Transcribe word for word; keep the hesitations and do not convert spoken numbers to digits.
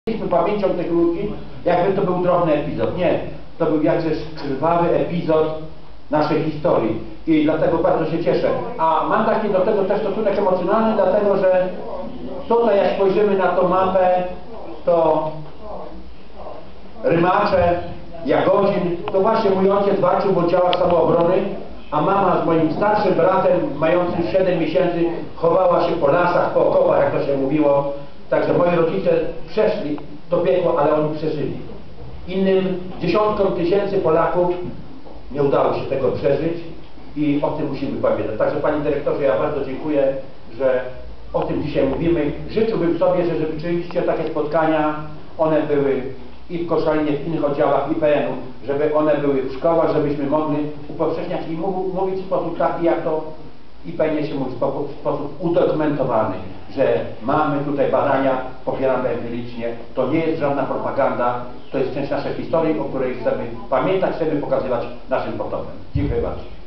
Mieliśmy pamięcią tych ludzi, jakby to był drobny epizod. Nie, to był jakiś krwawy epizod naszej historii i dlatego bardzo się cieszę. A mam taki do tego też stosunek emocjonalny, dlatego że tutaj jak spojrzymy na tą mapę, to Rymacze, Jagodzin, to właśnie mój ojciec walczył w oddziałach samoobrony, a mama z moim starszym bratem, mającym siedem miesięcy, chowała się po lasach, po okopach, jak to się mówiło. Także moi rodzice przeszli to piekło, ale oni przeżyli. Innym dziesiątkom tysięcy Polaków nie udało się tego przeżyć i o tym musimy pamiętać. Także Panie Dyrektorze, ja bardzo dziękuję, że o tym dzisiaj mówimy. Życzyłbym sobie, że rzeczywiście takie spotkania, one były i w Koszalinie, w innych oddziałach I P N u, żeby one były w szkołach, żebyśmy mogli upowszechniać i mówić w sposób taki, jak to I P N ie się mówi, w sposób, w sposób udokumentowany, że mamy tutaj badania popierane empiricznie, to nie jest żadna propaganda, to jest część naszej historii, o której chcemy pamiętać, chcemy pokazywać naszym potomkom. Dziękuję bardzo.